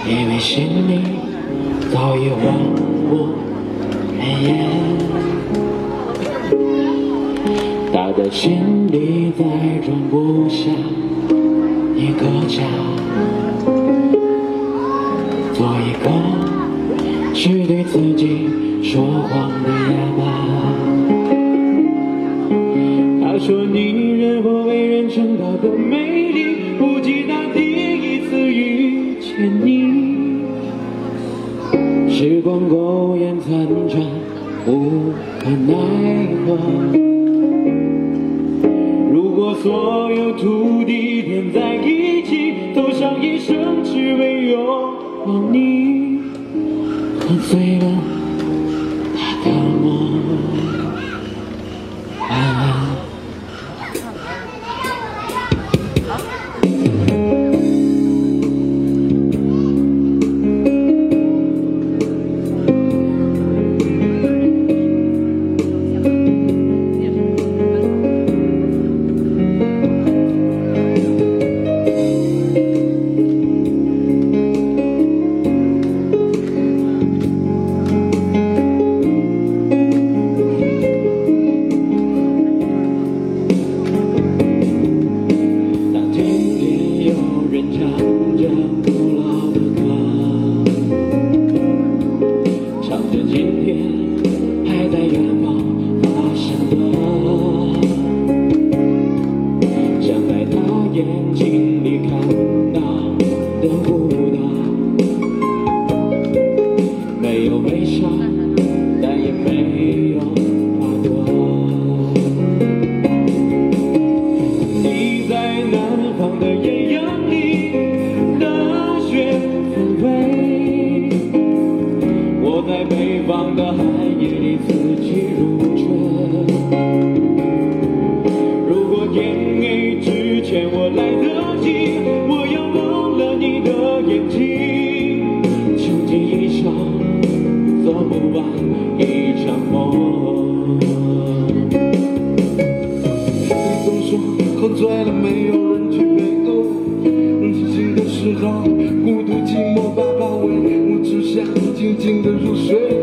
因为心里早已荒无人烟，他的心里再装不下一个家，做一个只对自己说谎的野马。他说你任何为人称道的美丽，不及他第一次遇见你。时光苟延残喘，无可奈何。如果所有土地连在一起，投上一生只为拥抱你，喝醉了他的梦。晚安。眼睛里看到的舞蹈，没有悲伤，但也没有花朵。你在南方的艳阳里大雪纷飞，我在北方的寒夜里四季如春。如果DNA之前我来得及，我要忘了你的眼睛，穷尽一生做不完一场梦。 总说喝醉了没有人去陪我，清醒的时候孤独寂寞把包围，我只想静静的入睡。